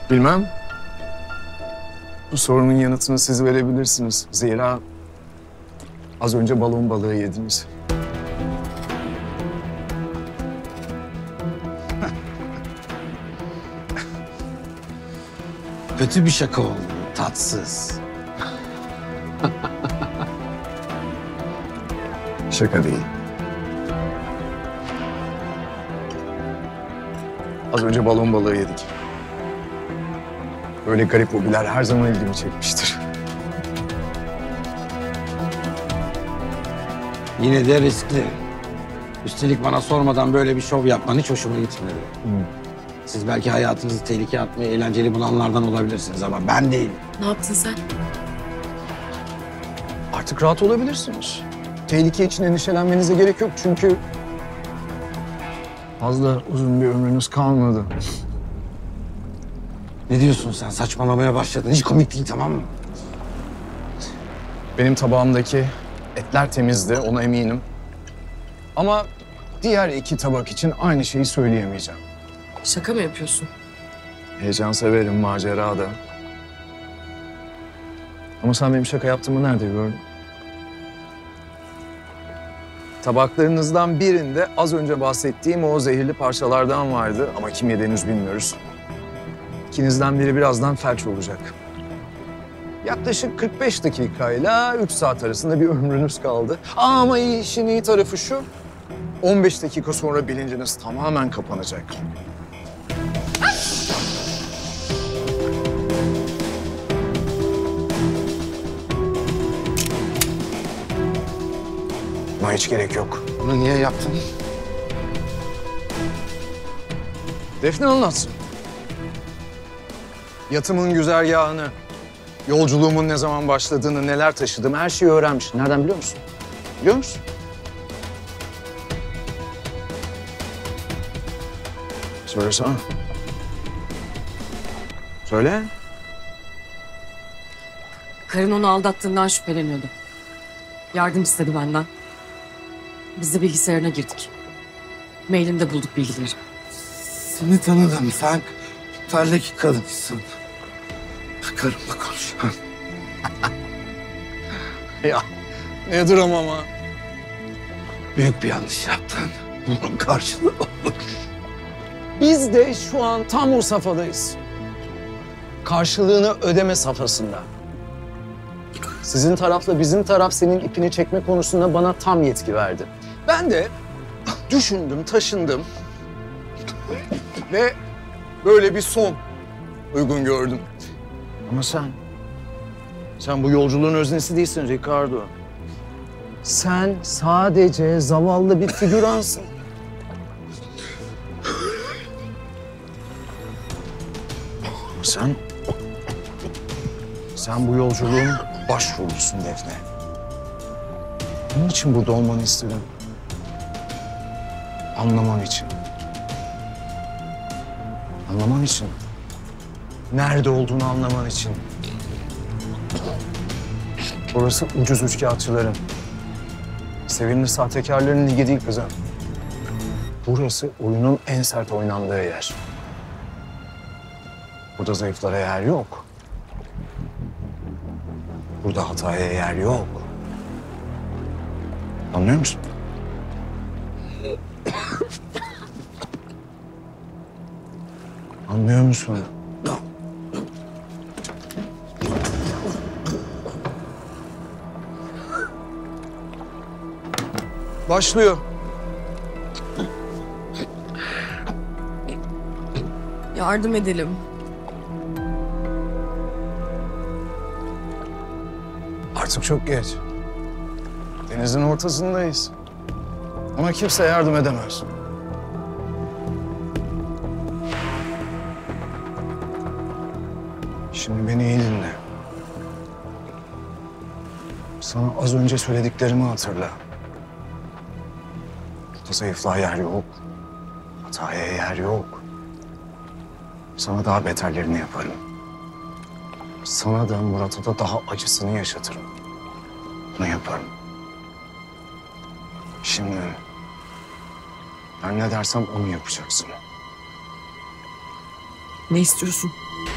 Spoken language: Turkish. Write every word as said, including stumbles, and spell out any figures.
Bilmem. Bu sorunun yanıtını siz verebilirsiniz. Zira az önce balon balığı yediniz. Kötü bir şaka oldu, tatsız. Şaka değil. Az önce balon balığı yedik. Böyle garip hobiler her zaman ilgimi çekmiştir. Yine de riskli. Üstelik bana sormadan böyle bir şov yapman hiç hoşuma gitmedi. Hmm. Siz belki hayatınızı tehlikeye atmayı eğlenceli bulanlardan olabilirsiniz ama ben değilim. Ne yaptın sen? Artık rahat olabilirsiniz. Tehlike için endişelenmenize gerek yok çünkü fazla uzun bir ömrünüz kalmadı. Ne diyorsun sen? Saçmalamaya başladın. Hiç komik değil, tamam mı? Benim tabağımdaki etler temizdi, ona eminim. Ama diğer iki tabak için aynı şeyi söyleyemeyeceğim. Şaka mı yapıyorsun? Heyecan severim, macera da. Ama sen benim şaka yaptığımı nerede gördün? Tabaklarınızdan birinde az önce bahsettiğim o zehirli parçalardan vardı ama kim yedi henüz bilmiyoruz. İkinizden biri birazdan felç olacak. Yaklaşık kırk beş dakikayla üç saat arasında bir ömrünüz kaldı. Aa, ama iyi, işin iyi tarafı şu. on beş dakika sonra bilinciniz tamamen kapanacak. Buna hiç gerek yok. Bunu niye yaptın? Defne anlatsın. Yatımın güzergahını, yolculuğumun ne zaman başladığını, neler taşıdığımı her şeyi öğrenmiş. Nereden biliyor musun? Biliyor musun? Söylesene. Söyle. Karın onu aldattığından şüpheleniyordu. Yardım istedi benden. Biz de bilgisayarına girdik. Mailinde bulduk bilgileri. Seni tanıdım. Sen terdeki kadınsın. Karımla konuş. Ya nedir ama ama? Büyük bir yanlış yaptın. Bunun karşılığı olur. Biz de şu an tam o safhadayız. Karşılığını ödeme safhasında. Sizin tarafla bizim taraf senin ipini çekme konusunda bana tam yetki verdi. Ben de düşündüm, taşındım ve böyle bir son uygun gördüm. Ama sen, sen bu yolculuğun öznesi değilsin Ricardo. Sen sadece zavallı bir figüransın. Sen, sen bu yolculuğun başrolüsün Defne. Bunun için burada olmanı istedim. Anlaman için. Anlaman için. Nerede olduğunu anlaman için. Burası ucuz üçkağıtçıların, sevimli sahtekarların ligi değil kızım. Burası oyunun en sert oynandığı yer. Burada zayıflara yer yok. Burada hataya yer yok. Anlıyor musun? Anlıyor musun? Başlıyor. Yardım edelim. Artık çok geç. Denizin ortasındayız. Ama kimse yardım edemez. Şimdi beni iyi dinle. Sana az önce söylediklerimi hatırla. Burada zayıflığa yer yok. Hataya yer yok. Sana daha beterlerini yaparım. Sana da Murat'a da daha acısını yaşatırım. Bunu yaparım. Şimdi ben ne dersem onu yapacaksın. Ne istiyorsun?